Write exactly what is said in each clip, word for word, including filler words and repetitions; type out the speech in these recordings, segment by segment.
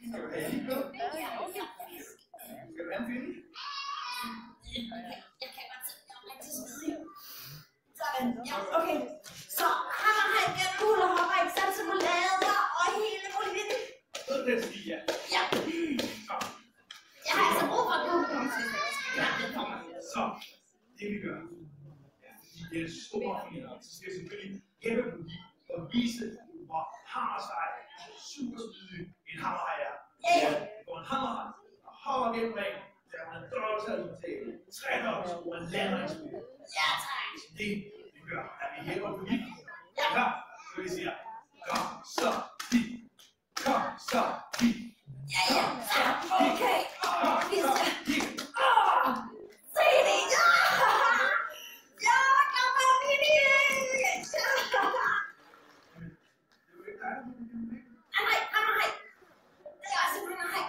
Skal du have en film? Jeg kan godt sætte mig rigtig smidig. Sådan, ja, okay. Så han har han gennem hul og hopper, ikke sandt, som lader og hele muligheden. Så det er ja. Ja. Jeg har altså brug for at komme på Så, det vi gør, ja, fordi det er store filer, så skal jeg selvfølgelig hjælpe på de og vise, hvor hammersej super smidig en hammerhaj er. Ja, hvor en hammerhaj hopper gennem ringen, der er en dobbelt til trækker og en lander en smule. Ja, tak. Det vi gør, at vi hjælper på de. Ja, klar, så vi siger, kom så, de, kom så, de. Ja, ja, okay. Vi skal... Åh! Se det! Ja! Ja, kom med min idé! Nej, nej, nej. Det er også en nej.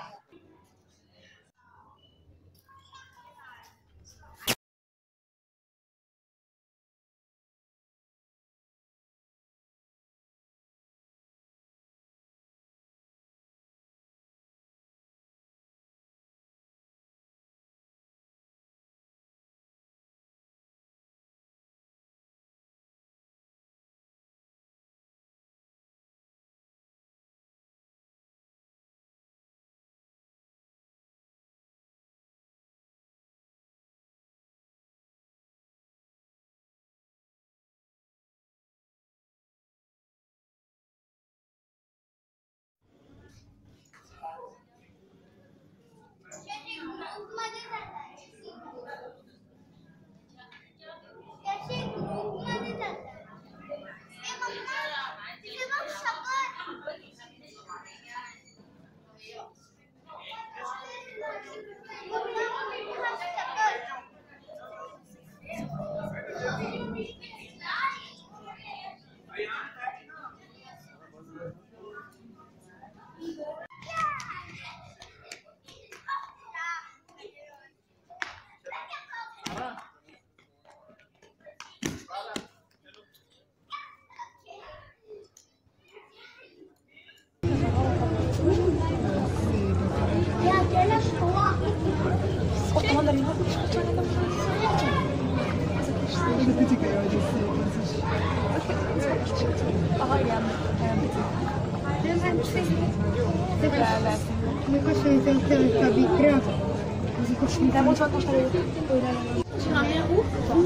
Come faccio di sentire il capitolo? Da molto a costare c'è una mia uffa.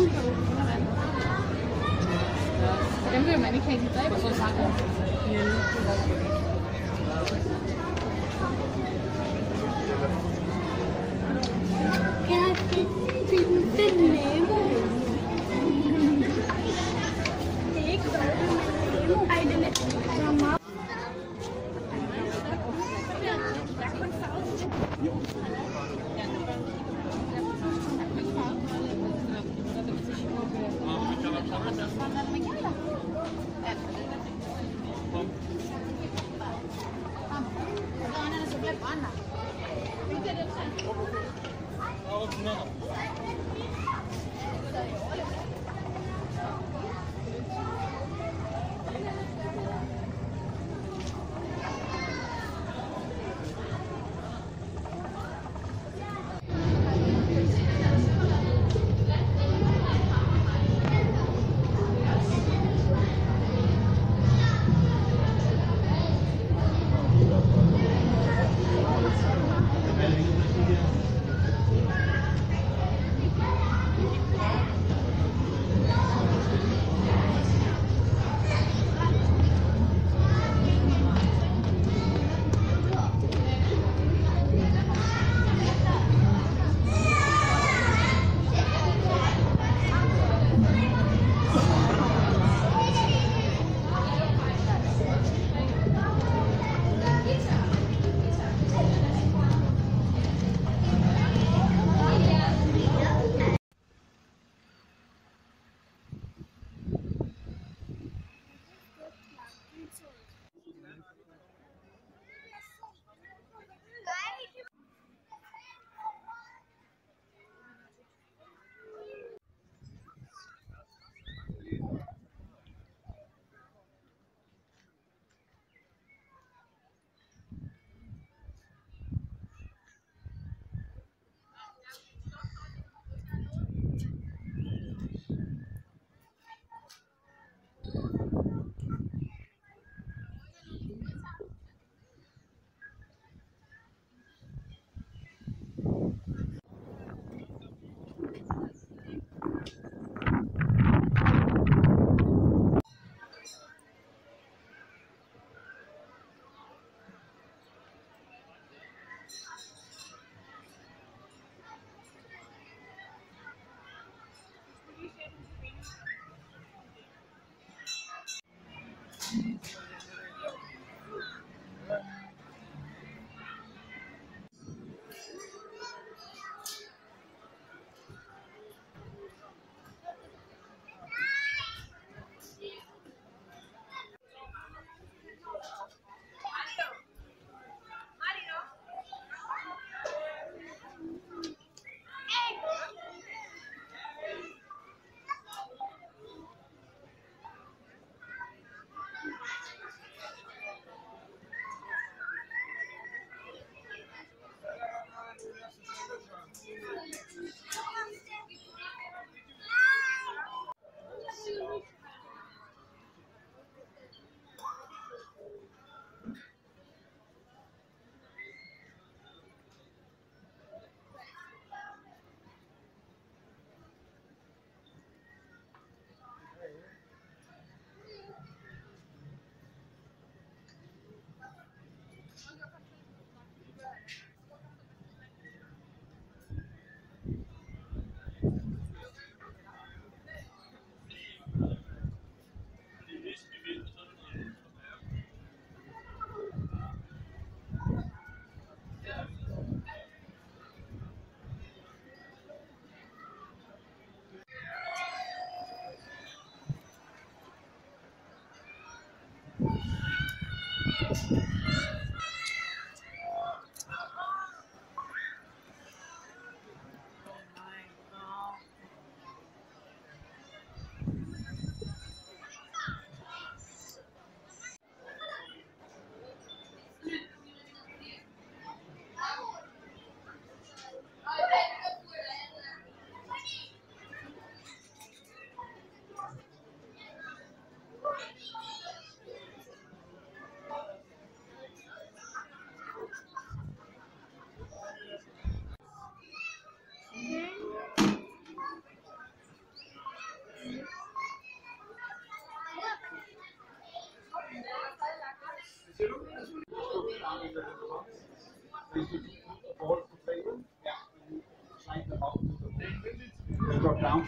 Den vil man ikke have de dræber så sagt. Kan jeg finde den Nemo? Det er ikke dårligt. Ej, den er så meget. Drop down.